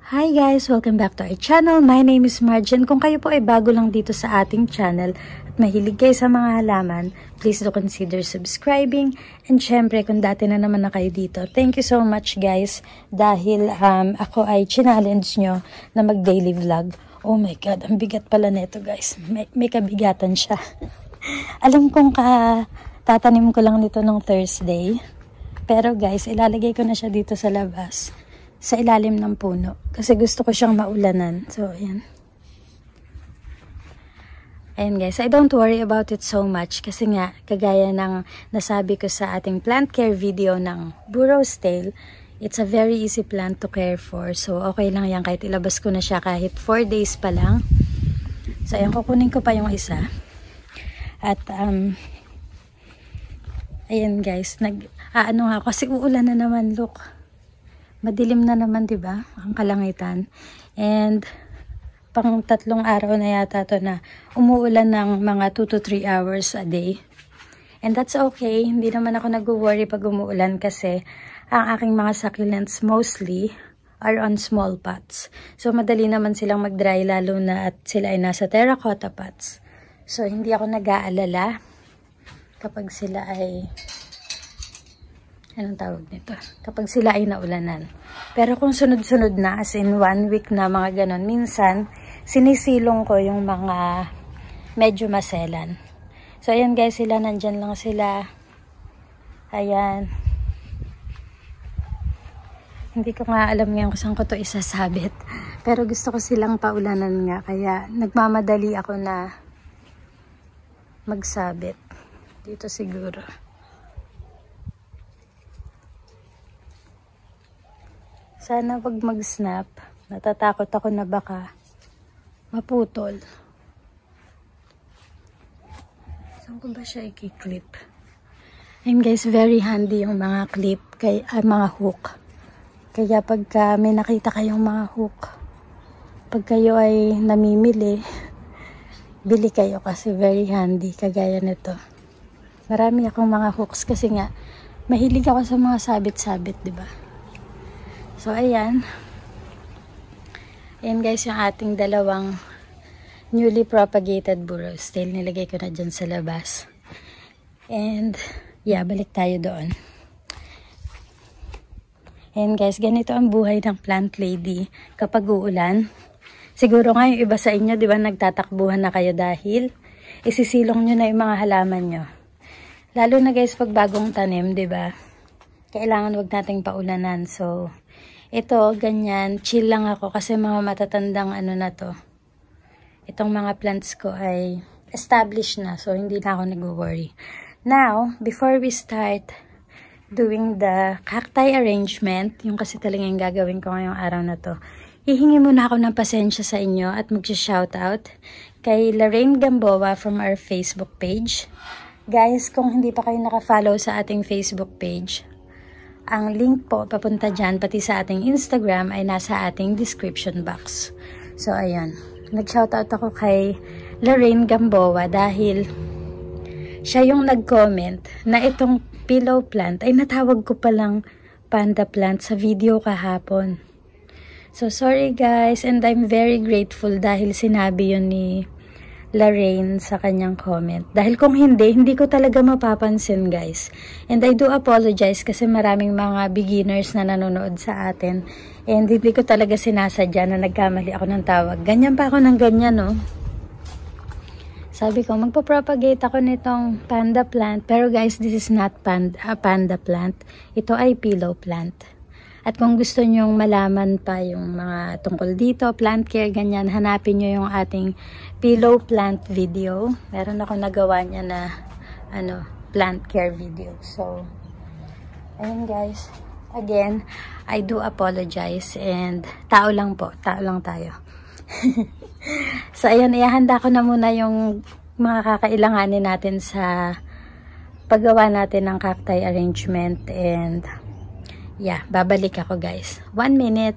Hi guys! Welcome back to our channel. My name is Marjan. Kung kayo po ay bago lang dito sa ating channel at mahilig kayo sa mga halaman, please do consider subscribing. And syempre, kung dati na naman na kayo dito, thank you so much guys dahil ako ay challenge nyo na mag-daily vlog. Oh my God, ang bigat pala nito guys. May kabigatan siya. Alam kong tatanim ko lang nito nung Thursday. Pero guys, ilalagay ko na siya dito sa labas. Sa ilalim ng puno. Kasi gusto ko siyang maulanan. So, ayan. Ayan guys, I don't worry about it so much. Kasi nga, kagaya ng nasabi ko sa ating plant care video ng Burro's Tail, it's a very easy plant to care for. So, okay lang yan kahit ilabas ko na siya kahit 4 days pa lang. So, ayan, kukunin ko pa yung isa. At, ayan guys, ano nga, kasi uulan na naman, look. Madilim na naman, 'di ba? Ang kalangitan. And pang 3 araw na yata 'to na umuulan ng mga 2 to 3 hours a day. And that's okay. Hindi naman ako nag-worry pag umuulan kasi ang aking mga succulents mostly are on small pots. So madali naman silang mag-dry lalo na at sila ay nasa terracotta pots. So hindi ako nag-aalala kapag sila ay anong tawag nito? Kapag sila ay naulanan. Pero kung sunod-sunod na, as in 1 week na mga ganon, minsan, sinisilong ko yung mga medyo maselan. So, ayan guys, sila, nandyan lang sila. Ayan. Hindi ko nga alam ngayon kung saan ko to isasabit. Pero gusto ko silang paulanan nga, kaya nagmamadali ako na magsabit. Dito siguro. Sana wag mag-snap. Natatakot ako na baka maputol. Saan ko ba siya i-clip? And guys, very handy yung mga clip, mga hook. Kaya pagka may nakita kayong mga hook, pag kayo ay namimili, bili kayo kasi very handy. Kagaya nito. Marami akong mga hooks kasi nga, mahilig ako sa mga sabit-sabit, diba? So, ayan. Ayan guys, yung ating dalawang newly propagated Burro's Tail. Nilagay ko na dyan sa labas. And, yeah, balik tayo doon. Ayan guys, ganito ang buhay ng plant lady kapag uulan. Siguro nga yung iba sa inyo, di ba, nagtatakbuhan na kayo dahil isisilong nyo na yung mga halaman nyo. Lalo na guys, pag bagong tanim, di ba, kailangan wag nating paulanan. So, ito, ganyan, chill lang ako kasi mga matatandang ano na to. Itong mga plants ko ay established na, so hindi na ako nag-worry. Now, before we start doing the cacti arrangement, yung kasi talaga yung gagawin ko ngayong araw na to, hihingi muna ako ng pasensya sa inyo at mag-shoutout kay Lorraine Gamboa from our Facebook page. Guys, kung hindi pa kayo naka-follow sa ating Facebook page, ang link po papunta dyan, pati sa ating Instagram ay nasa ating description box. So, ayan. Nag-shoutout ako kay Lorraine Gamboa dahil siya yung nag-comment na itong pillow plant ay natawag ko palang panda plant sa video kahapon. So, sorry guys, and I'm very grateful dahil sinabi yun ni Lorraine sa kanyang comment. Dahil kung hindi ko talaga mapapansin guys. And I do apologize kasi maraming mga beginners na nanonood sa atin. And hindi ko talaga sinasadya na nagkamali ako ng tawag. Ganyan pa ako ng ganyan, no? Sabi ko, magpa-propagate ako nitong panda plant. Pero guys, this is not panda plant. Ito ay pillow plant. At kung gusto nyong malaman pa yung mga tungkol dito, plant care, ganyan, hanapin nyo yung ating pillow plant video. Meron ako nagawa niya na plant care video. So, ayun guys. Again, I do apologize and tao lang po. Tao lang tayo. So, ayun, ihanda ko na muna yung mga kakailanganin natin sa paggawa natin ng cacti arrangement and yeah, babalik ako guys. 1 minute.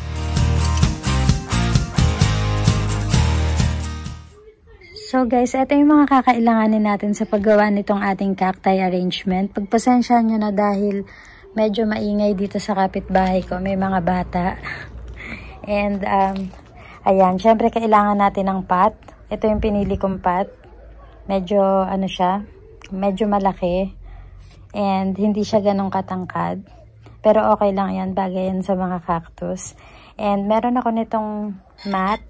So guys, ito yung mga kakailanganin natin sa paggawa nitong ating cacti arrangement. Pagpasensya nyo na dahil medyo maingay dito sa kapitbahay ko. May mga bata. And, ayan, syempre kailangan natin ng pot. Ito yung pinili kong pot. Medyo, ano siya, medyo malaki. And, hindi siya ganong katangkad. Pero okay lang yan, bagay yan sa mga cactus. And, meron ako nitong mat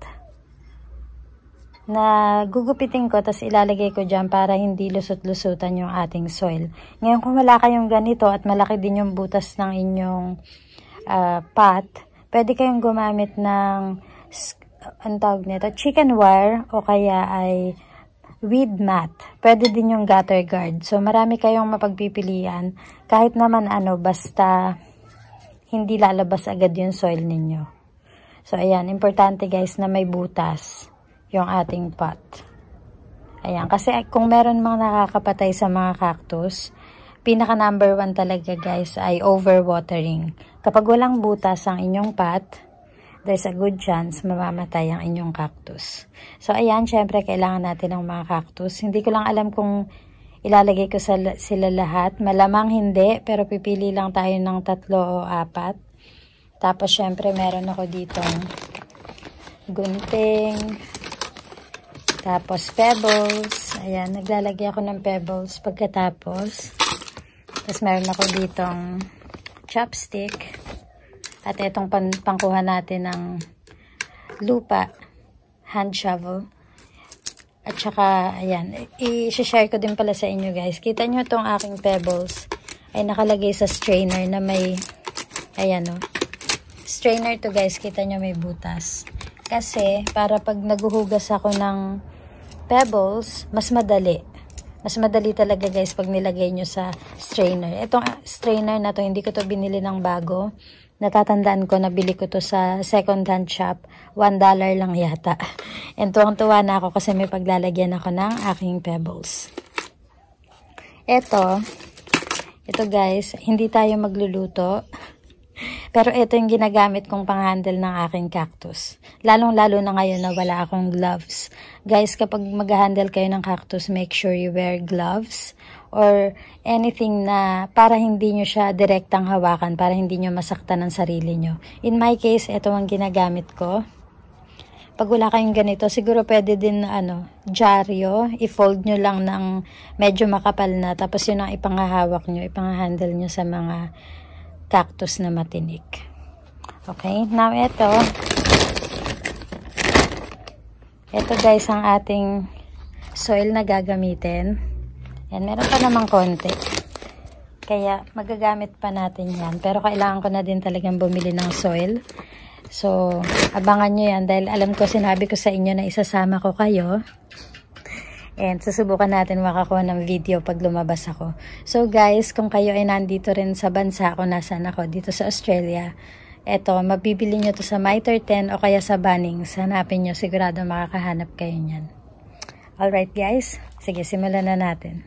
na gugupitin ko, tapos ilalagay ko dyan para hindi lusot-lusutan yung ating soil. Ngayon, kung wala kayong ganito at malaki din yung butas ng inyong pot, pwede kayong gumamit ng ang tawag nito, chicken wire o kaya ay weed mat. Pwede din yung gutter guard. So, marami kayong mapagpipilian. Kahit naman ano, basta hindi lalabas agad yung soil ninyo. So, ayan. Importante guys na may butas yung ating pot. Ayan. Kasi kung meron mga nakakapatay sa mga cactus, pinaka number 1 talaga guys ay overwatering. Kapag walang butas ang inyong pot, there's a good chance mamamatay ang inyong cactus. So, ayan, syempre, kailangan natin ng mga cactus. Hindi ko lang alam kung ilalagay ko sila lahat. Malamang hindi, pero pipili lang tayo ng 3 o 4. Tapos, syempre, meron ako ditong gunting. Tapos, pebbles. Ayan, naglalagay ako ng pebbles pagkatapos. Tapos, meron ako ditong chopstick. At itong pangkuha natin ng lupa, hand shovel. At saka, ayan, i-share ko din pala sa inyo guys. Kita nyo itong aking pebbles ay nakalagay sa strainer na may, ayan o. Strainer to guys, kita nyo may butas. Kasi, para pag naguhugas ako ng pebbles, mas madali. Mas madali talaga guys pag nilagay nyo sa strainer. Itong strainer na to, hindi ko to binili ng bago. Natatandaan ko, nabili ko to sa second-hand shop. $1 lang yata. And tuwang-tuwa na ako kasi may paglalagyan ako ng aking pebbles. Ito guys, hindi tayo magluluto. Pero ito yung ginagamit kong pang-handle ng aking cactus. Lalong-lalo na ngayon na wala akong gloves. Guys, kapag mag-handle kayo ng cactus, make sure you wear gloves or anything na para hindi nyo siya direktang hawakan, para hindi nyo masaktan ang sarili nyo. In my case, ito ang ginagamit ko. Pag wala kayong ganito, siguro pwede din dyaryo, i-fold nyo lang ng medyo makapal na, tapos yun ang ipangahawak nyo, ipang-handle nyo sa mga cactus na matinik. Okay, now ito guys ang ating soil na gagamitin. Yan, meron pa namang konti. Kaya magagamit pa natin yan. Pero kailangan ko na din talagang bumili ng soil. So, abangan nyo yan dahil alam ko, sinabi ko sa inyo na isasama ko kayo. And susubukan natin makakuha ng video pag lumabas ako. So guys, kung kayo ay nandito rin sa bansa ko, nasaan ako, dito sa Australia, eto, mabibili nyo to sa Mitre 10 o kaya sa Bunnings. Hanapin nyo, sigurado makakahanap kayo nyan. Alright guys, sige, simulan na natin.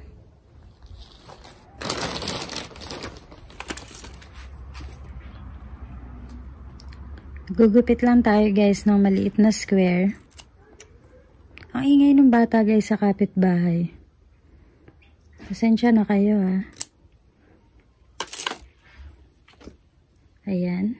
Gugupit lang tayo guys ng maliit na square. Ang ingay ng bata guys sa kapitbahay. Pasensya na kayo ha. Ayan.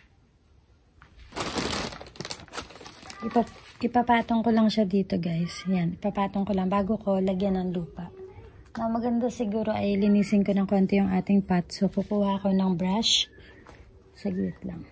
Ipapatong ko lang siya dito guys. Ayan, ipapatong ko lang bago ko lagyan ng lupa. Na maganda siguro ay linisin ko ng konti yung ating pot. So kukuha ko ng brush. Saglit lang.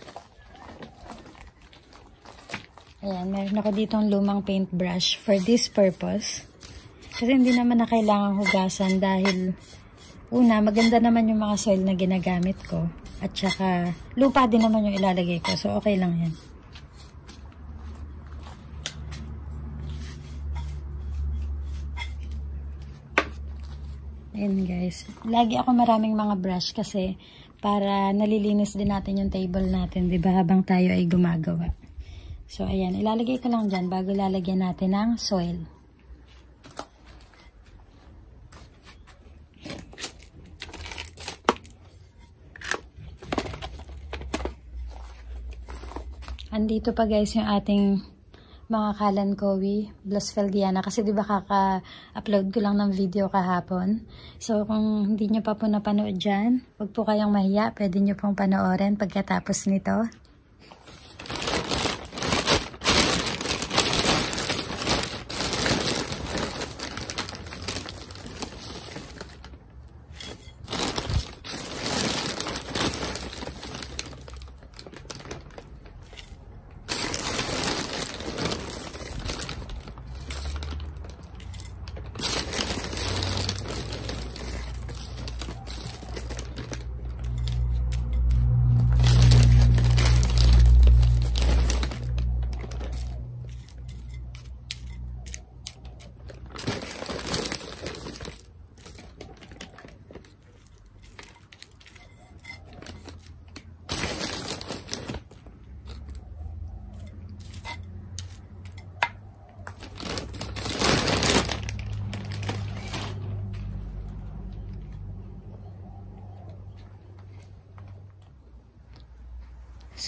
Ayan, meron ako ditong lumang paintbrush for this purpose. Kasi hindi naman na kailangang hugasan dahil una, maganda naman yung mga soil na ginagamit ko. At saka, lupa din naman yung ilalagay ko. So, okay lang yan. Ayan guys. Lagi ako maraming mga brush kasi para nalilinis din natin yung table natin, diba? Habang tayo ay gumagawa. So, ayan. Ilalagay ko lang dyan bago lalagyan natin ng soil. Andito pa guys yung ating mga kalanchoe, Blossfeldiana. Kasi diba kaka-upload ko lang ng video kahapon. So, kung hindi nyo pa po napanood dyan, huwag po kayong mahiya. Pwede nyo pong panoorin pagkatapos nito.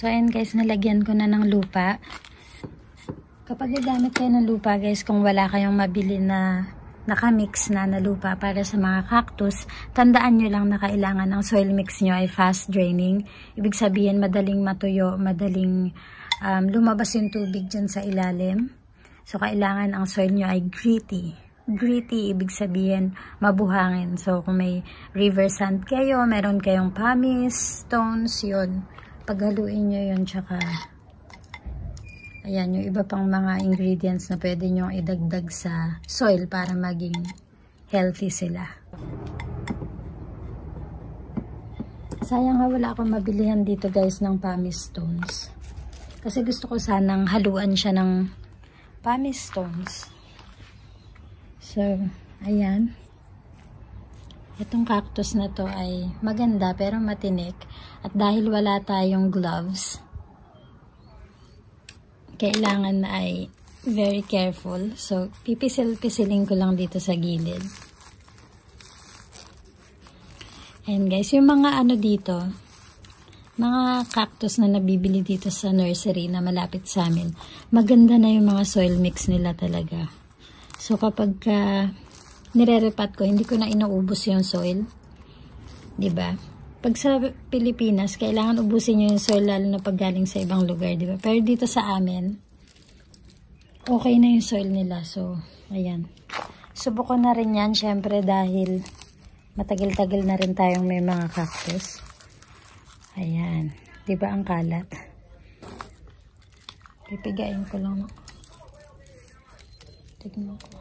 So, ayan guys, nalagyan ko na ng lupa. Kapag gagamit kayo ng lupa guys, kung wala kayong mabili na nakamix na lupa para sa mga cactus, tandaan nyo lang na kailangan ang soil mix nyo ay fast draining. Ibig sabihin, madaling matuyo, madaling lumabas yung tubig dyan sa ilalim. So, kailangan ang soil nyo ay gritty. Gritty, ibig sabihin, mabuhangin. So, kung may river sand kayo, meron kayong pumice, stones, yun. Paghaluin nyo yun, tsaka ayan, yung iba pang mga ingredients na pwede nyo idagdag sa soil para maging healthy sila. Sayang nga wala akong mabilihan dito guys ng pumice stones. Kasi gusto ko sanang haluan siya ng pumice stones. So, ayan. Itong cactus na to ay maganda pero matinik. At dahil wala tayong gloves, kailangan na ay very careful. So, pipisil-pisilin ko lang dito sa gilid. And guys, yung mga ano dito, mga cactus na nabibili dito sa nursery na malapit sa amin, maganda na yung mga soil mix nila talaga. So, kapag nire-repat ko, hindi ko na inuubos yung soil. 'Di ba? Pag sa Pilipinas, kailangan ubusin nyo yung soil lalo na pag galing sa ibang lugar, 'di ba? Pero dito sa amin, okay na yung soil nila. So, ayan. Subukan na rin yan, syempre, dahil matagal-tagal na rin tayong may mga cactus. Ayan. 'Di ba ang kalat? Pipigain ko lang. Tignan ko.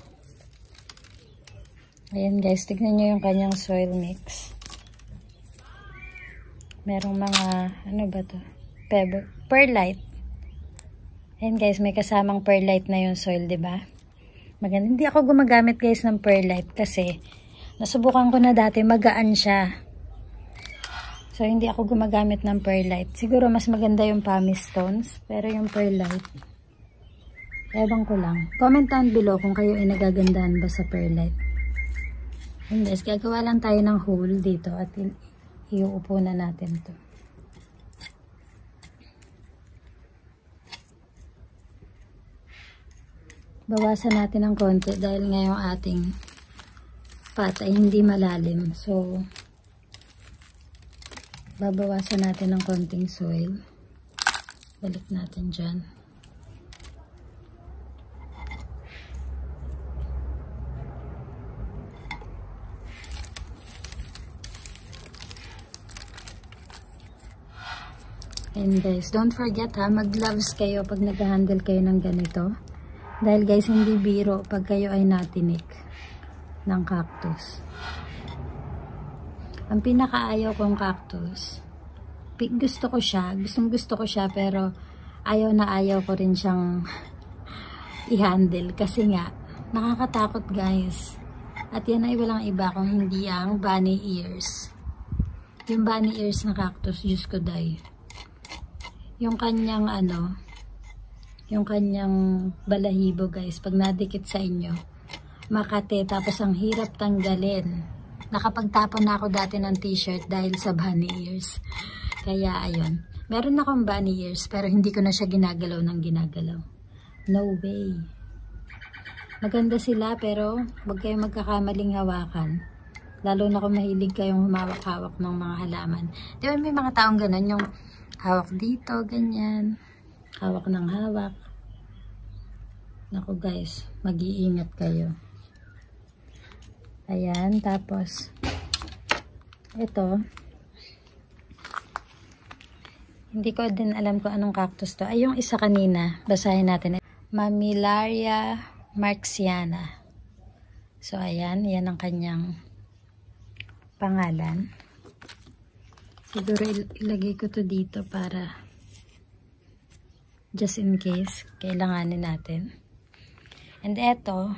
Ayan guys, tignan nyo yung kanyang soil mix. Merong mga, ano ba to? Perlite. Ayan guys, may kasamang perlite na yung soil, diba? Maganda. Hindi ako gumagamit guys ng perlite kasi nasubukan ko na dati, magaan siya. So, hindi ako gumagamit ng perlite. Siguro mas maganda yung pumice stones, pero yung perlite, ewan ko lang. Comment down below kung kayo ay nagagandahan ba sa perlite. And guys, gagawa lang tayo ng hole dito at iuupo na natin to. Bawasan natin ng konti dahil ngayong ating pot ay hindi malalim. So, babawasan natin ng konting soil. Balik natin dyan. And guys, don't forget ha, mag-gloves kayo pag nag-handle kayo ng ganito. Dahil guys, hindi biro pag kayo ay natinik ng cactus. Ang pinakaayaw kong cactus, gusto ko siya, gusto ko siya, pero ayaw na ayaw ko rin siyang i-handle. Kasi nga, nakakatakot guys. At yan ay walang iba kung hindi ang bunny ears. Yung bunny ears na cactus, Diyos ko day. Yung kanyang yung kanyang balahibo guys, pag nadikit sa inyo, makate, tapos ang hirap tanggalin. Nakapagtapon na ako dati ng t-shirt dahil sa bunny ears. Kaya ayun, meron akong bunny ears pero hindi ko na siya ginagalaw ng ginagalaw. No way. Maganda sila pero huwag kayong magkakamaling hawakan. Lalo na kung mahilig kayong humawak-hawak ng mga halaman. Di ba may mga taong ganun, yung hawak dito, ganyan. Hawak ng hawak. Naku guys, mag-iingat kayo. Ayan, tapos ito. Hindi ko din alam kung anong cactus to. Ay, yung isa kanina, basahin natin. Mammillaria marxiana. So, ayan. Yan ang kanyang pangalan. Siguro ilagay ko to dito para just in case kailanganin natin. And eto,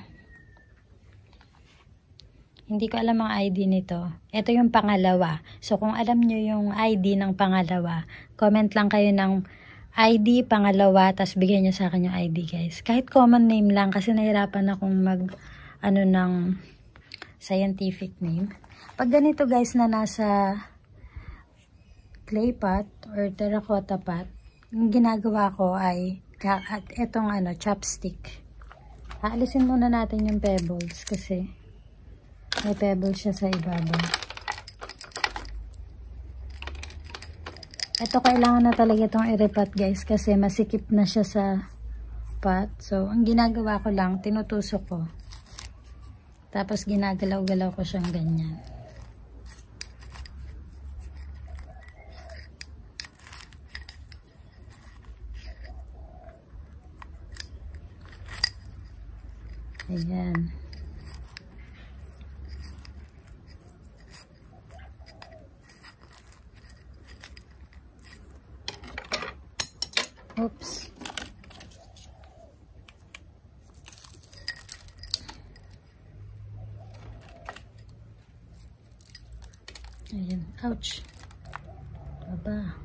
hindi ko alam ang ID nito. Ito yung pangalawa. So kung alam nyo yung ID ng pangalawa, comment lang kayo ng ID pangalawa, tapos bigyan nyo sa akin yung ID guys. Kahit common name lang kasi nahirapan akong ng scientific name. Pag ganito guys na nasa clay pot or terracotta pot, yung ginagawa ko ay etong chopstick. Aalisin muna natin yung pebbles kasi may pebbles siya sa ibabaw. Ito kailangan na talaga itong i-repat guys kasi masikip na siya sa pot. So, ang ginagawa ko lang, tinutusok ko. Tapos ginagalaw-galaw ko siyang ganyan. Ayan. Oops. Ayan. Ouch. Aba.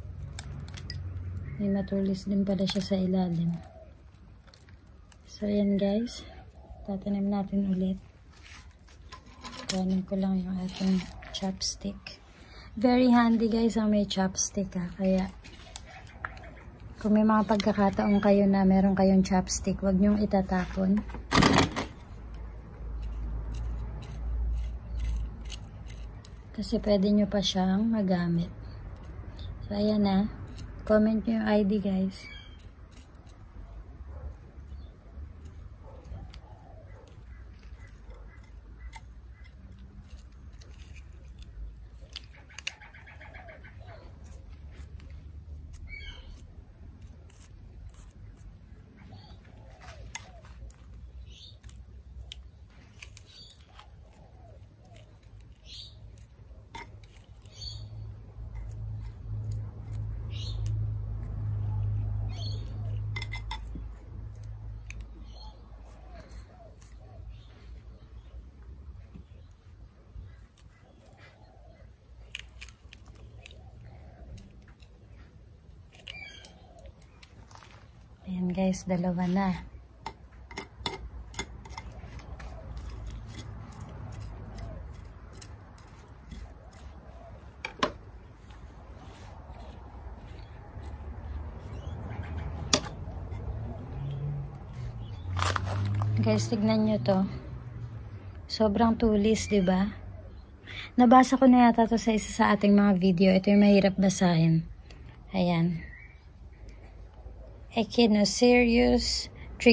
May matulis din pala siya sa ilalim. So, ayan guys. Tatanim natin ulit. Kunin ko lang yung ating chopstick. Very handy guys ang may chopstick Kaya, kung may mga pagkakataon kayo na meron kayong chopstick, huwag nyong itatapon. Kasi pwede nyo pa siyang magamit. So, ayan na. Comment nyo yung ID guys. Ayan guys, dalawa na. Guys, tignan nyo to. Sobrang tulis, diba? Nabasa ko na yata to sa isa sa ating mga video. Ito yung mahirap basahin. Ayan. Echinocerius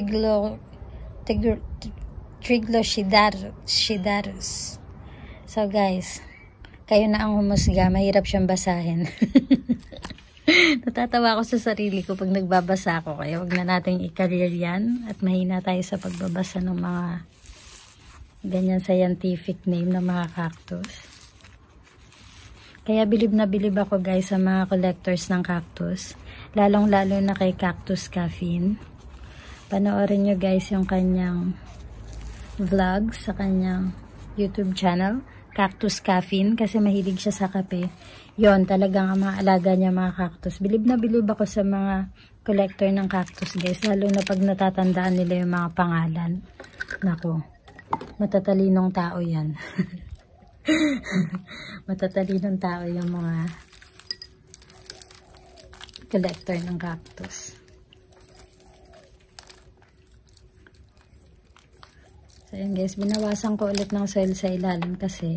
trigloshidarus. So guys, kayo na ang humusga. Mahirap siyang basahin. Natatawa ako sa sarili ko pag nagbabasa ako. Kaya wag na nating i-career yan. At mahina tayo sa pagbabasa ng mga ganyan scientific name ng mga cactus. Kaya bilib na bilib ako guys sa mga collectors ng cactus. Lalong-lalo na kay Cactus Caffeine. Panoorin nyo guys yung kanyang vlog sa kanyang YouTube channel, Cactus Caffeine, kasi mahilig siya sa kape. Yon, talagang ang mga alaga niya mga cactus. Bilib na bilib ako sa mga collector ng cactus guys, lalo na pag natatandaan nila yung mga pangalan. Nako, matatalinong tao yan. Matatalinong tao yung mga collector ng cactus. So yun guys, binawasan ko ulit ng soil sa ilalim kasi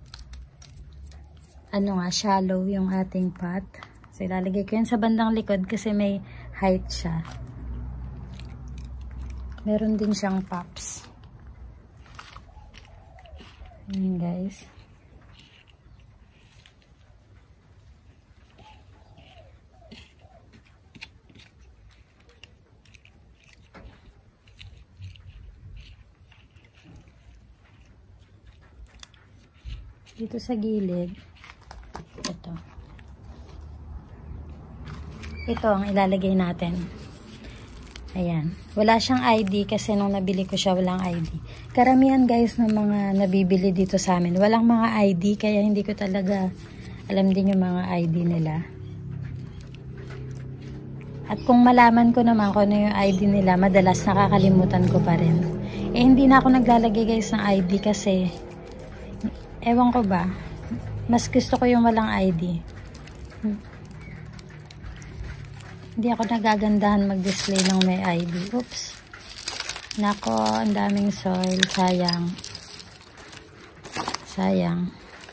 shallow yung ating pot. So ilalagay ko yun sa bandang likod kasi may height siya. Meron din siyang pops. Yun guys. Dito sa gilid, ito ang ilalagay natin. Ayan, wala siyang ID kasi nung nabili ko siya walang ID. Karamihan guys ng mga nabibili dito sa amin walang mga ID, kaya hindi ko talaga alam din yung mga ID nila. At kung malaman ko naman kung ano yung ID nila, madalas nakakalimutan ko pa rin. Hindi na ako naglalagay guys ng ID kasi ewan ko ba, mas gusto ko yung walang ID. Hindi ako nagagandahan mag-display ng may ID. Oops. Nako, ang daming soil. Sayang. Sayang.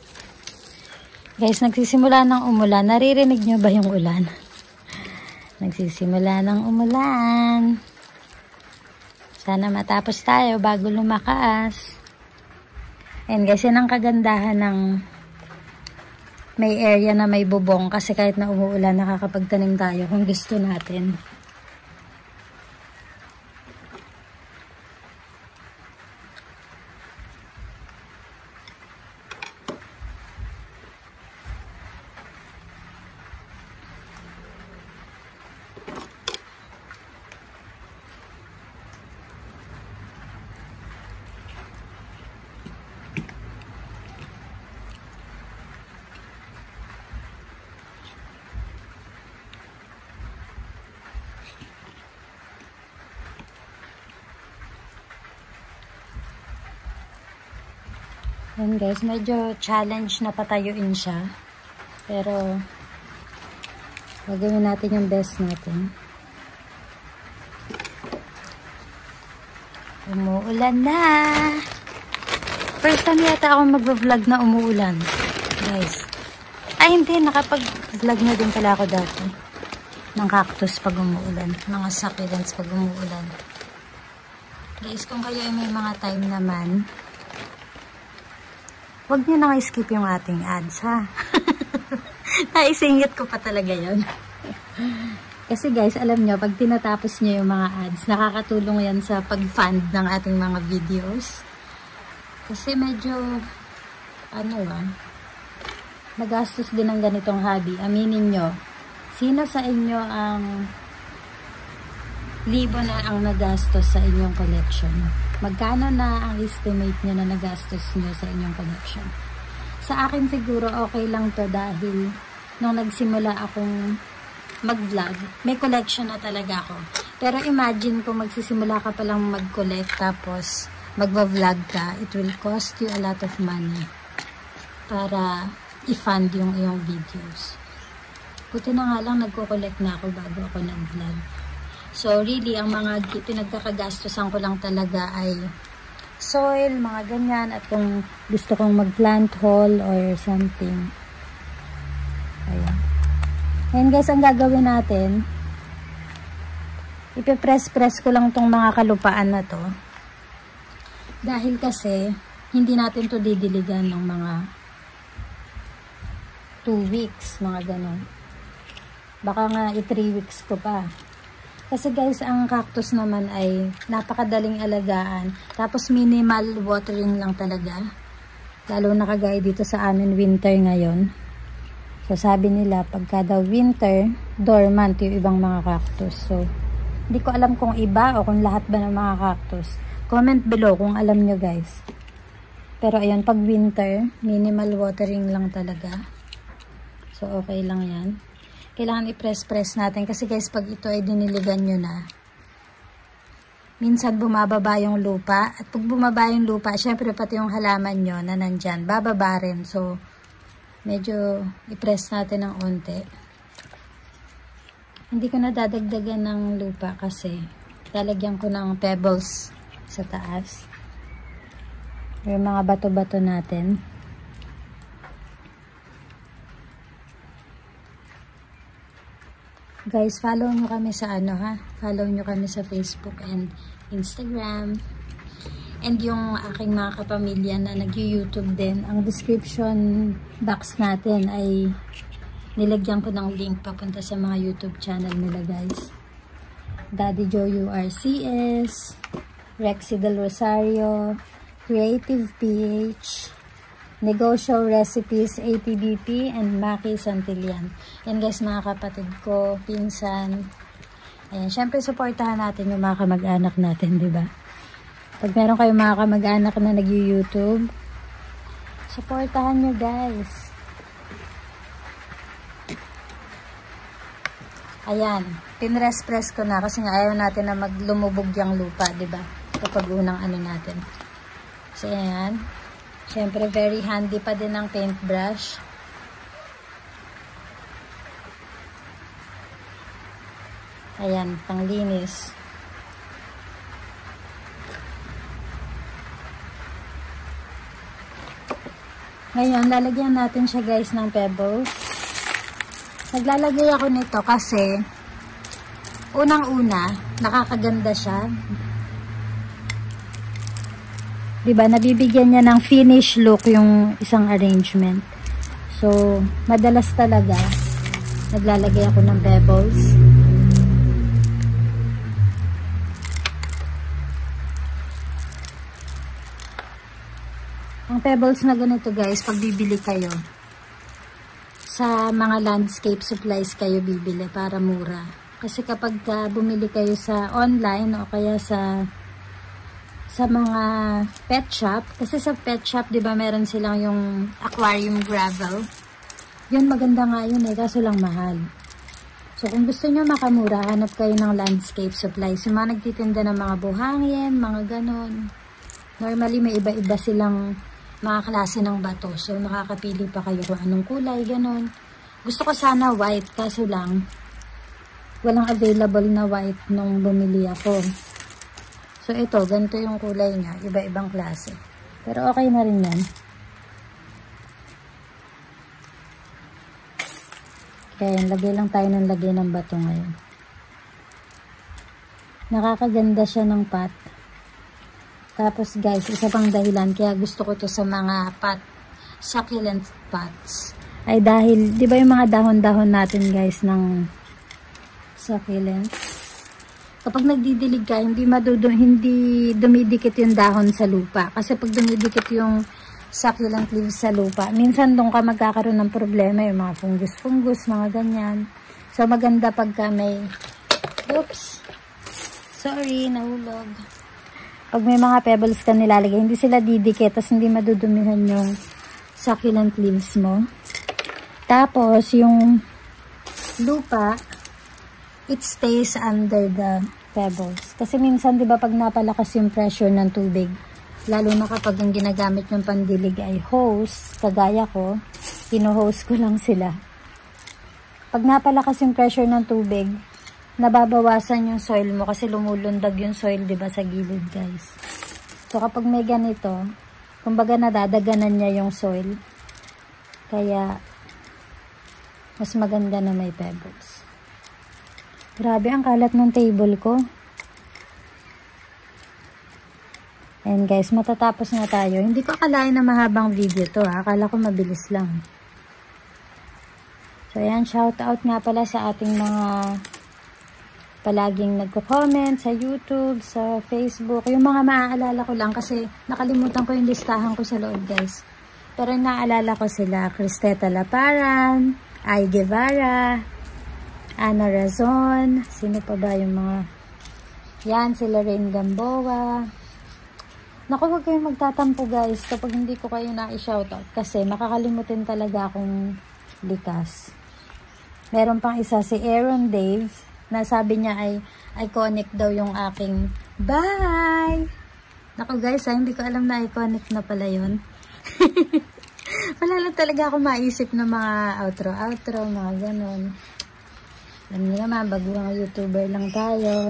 Guys, nagsisimula ng umulan. Naririnig nyo ba yung ulan? Nagsisimula ng umulan. Sana matapos tayo bago lumakas. And guys, yan ang kagandahan ng may area na may bubong. Kasi kahit na umuulan, nakakapagtanim tayo kung gusto natin. Yan guys, medyo challenge na patayuin siya. Pero, gagawin natin yung best natin. Umuulan na! First time yata ako mag-vlog na umuulan. Guys. Ay, hindi. Nakapag-vlog na din pala ako dati. Ng cactus pag umuulan. Mga succulents pag umuulan. Guys, kung kayo ay may mga time naman, huwag nyo na skip yung ating ads, ha? Naisingit ko pa talaga yun. Kasi guys, alam nyo, pag tinatapos nyo yung mga ads, nakakatulong yan sa pag-fund ng ating mga videos. Kasi medyo, magastos din ang ganitong hobby. Aminin nyo, sino sa inyo ang libo na ang nagastos sa inyong collection? Magkano na ang estimate nyo na nagastos nyo sa inyong collection? Sa akin siguro okay lang to dahil nung nagsimula akong mag-vlog, may collection na talaga ako. Pero imagine kung magsisimula ka palang mag-collect tapos mag-vlog ka, it will cost you a lot of money para i-fund yung iyong videos. Buti na nga lang nagko-collect na ako bago ako nag-vlog. So, really, ang mga pinagkakagastusan ko lang talaga ay soil, mga ganyan, at kung gusto kong mag-plant haul or something. Ayan. Ayan guys, ang gagawin natin, ipipress-press ko lang tong mga kalupaan na to. Dahil kasi, hindi natin to didiligan ng mga 2 weeks, mga ganon. Baka nga 3 weeks ko pa. Kasi guys, ang cactus naman ay napakadaling alagaan. Tapos minimal watering lang talaga. Lalo na kagaya dito sa amin winter ngayon. So sabi nila pagka daw winter, dormant yung ibang mga cactus. So hindi ko alam kung iba o kung lahat ba ng mga cactus. Comment below kung alam nyo guys. Pero ayun, pag winter, minimal watering lang talaga. So okay lang yan. Kailangan i-press-press natin kasi guys, pag ito ay diniligan nyo na, minsan bumababa yung lupa. At pag bumaba yung lupa, syempre pati yung halaman nyo na nandyan, bababa rin. So, medyo i-press natin ng onte. Hindi ko na dadagdagan ng lupa kasi lalagyan ko ng pebbles sa taas. Yung mga bato-bato natin. Guys, follow nyo kami sa follow nyo kami sa Facebook and Instagram. And yung aking mga kapamilya na nag-YouTube din, ang description box natin ay nilagyan ko ng link papunta sa mga YouTube channel nila guys. Daddy Joe URCS, Rexy Del Rosario, Creative PH, Negosyo Recipes ATBP, and Maki Santillan. Yan guys, mga kapatid ko, pinsan. Ayan, syempre supportahan natin yung mga kamag-anak natin, di ba? Pag meron kayong mga kamag-anak na nag-YouTube, supportahan nyo guys. Ayan, pinress-press ko na kasi nga ayaw natin na maglumubog yung lupa, di ba? Kapag unang natin. So ayan. Siyempre, very handy pa din ang paintbrush. Ayan, panglinis. Ngayon, lalagyan natin siya guys ng pebbles. Naglalagay ako nito kasi unang-una, nakakaganda siya. Diba, nabibigyan niya ng finish look yung isang arrangement. So, madalas talaga, naglalagay ako ng pebbles. Ang pebbles na ganito guys, pag bibili kayo, sa mga landscape supplies kayo bibili para mura. Kasi kapag bumili kayo sa online o kaya sa mga pet shop, kasi sa pet shop, di ba meron silang yung aquarium gravel. Yun, maganda nga yun kaso lang mahal. So, kung gusto nyo makamura, hanap kayo ng landscape supplies. Yung mga nagtitinda ng mga buhangin, mga ganon. Normally, may iba-iba silang mga klase ng bato. So, nakakapili pa kayo kung anong kulay, ganon. Gusto ko sana white, kaso lang, walang available na white nung bumili ako. So, ito, ganito yung kulay niya. Iba-ibang klase. Pero okay na rin yan. Kaya, lagay lang tayo ng lagay ng bato ngayon. Nakakaganda siya ng pot. Tapos guys, isa pang dahilan kaya gusto ko to sa mga succulent pots. Ay dahil, di ba yung mga dahon-dahon natin guys ng succulent? Kapag nagdidilig ka, hindi dumidikit yung dahon sa lupa. Kasi pag dumidikit yung succulent leaves sa lupa, minsan doon ka magkakaroon ng problema, yung mga fungus-fungus, mga ganyan. So maganda pagka may, oops, sorry, nahulog. Pag may mga pebbles ka nilalagay, hindi sila didikit, tapos hindi madudumihan yung succulent leaves mo. Tapos, yung lupa, it stays under the pebbles. Kasi minsan, di ba, pag napalakas yung pressure ng tubig, lalo na kapag ang ginagamit yung pandilig ay hose, kagaya ko, hino-hose ko lang sila. Pag napalakas yung pressure ng tubig, nababawasan yung soil mo kasi lumulundag yung soil, diba, sa gilid, guys. So, kapag may ganito, kumbaga nadadaganan niya yung soil. Kaya, mas maganda na may pebbles. Grabe, ang kalat ng table ko. Ayan, guys, matatapos na tayo. Hindi ko akalain na mahabang video to, ha. Akala ko mabilis lang. So, ayan, shout out nga pala sa ating mga palaging nagko-comment sa YouTube, sa Facebook. Yung mga maaalala ko lang kasi nakalimutan ko yung listahan ko sa loob, guys. Pero naaalala ko sila, Cristeta Laparan, Ay Guevara, Ana Razon, sino pa ba yung mga, yan, sila Rain Gamboa. Naku, huwag kayong magtatampo, guys, kapag hindi ko kayo na-shoutout kasi makakalimutin talaga akong likas. Meron pang isa, si Aaron Dave, na sabi niya ay iconic daw yung aking bye. Naku guys, hindi ko alam na iconic na pala yun. Wala lang talaga ako maisip na mga outro, mga ganon. Alam niyo naman, bagong YouTuber lang tayo.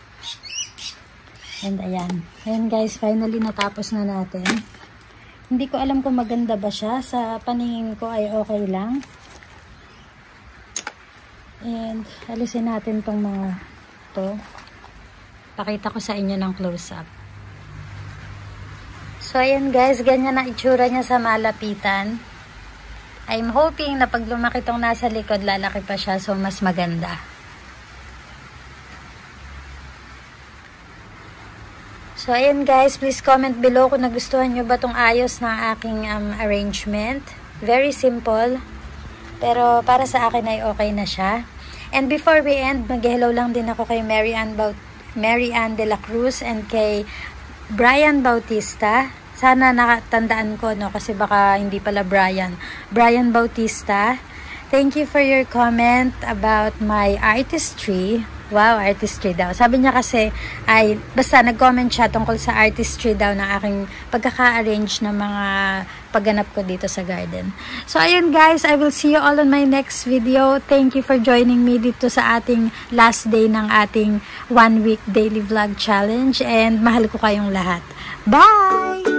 And ayan. Ayan guys, finally natapos na natin. Hindi ko alam kung maganda ba siya. Sa paningin ko ay okay lang. And, alisin natin tong mga to. Pakita ko sa inyo ng close-up. So, ayan guys, ganyan na itsura niya sa malapitan. I'm hoping na pag lumaki tong nasa likod, lalaki pa siya. So, mas maganda. So, ayan guys, please comment below kung nagustuhan nyo ba tong ayos ng aking arrangement. Very simple. Pero, para sa akin ay okay na siya. And before we end, mag-hello lang din ako kay Mary Ann de la Cruz and kay Brian Bautista. Sana nakatandaan ko, no? Kasi baka hindi pala Brian. Brian Bautista. Thank you for your comment about my artistry. Wow, artistry daw. Sabi niya kasi, basta nag-comment siya tungkol sa artistry daw ng aking pagkaka-arrange ng mga pagganap ko dito sa garden. So, ayun guys, I will see you all on my next video. Thank you for joining me dito sa ating last day ng ating 1 week daily vlog challenge. And mahal ko kayong lahat. Bye!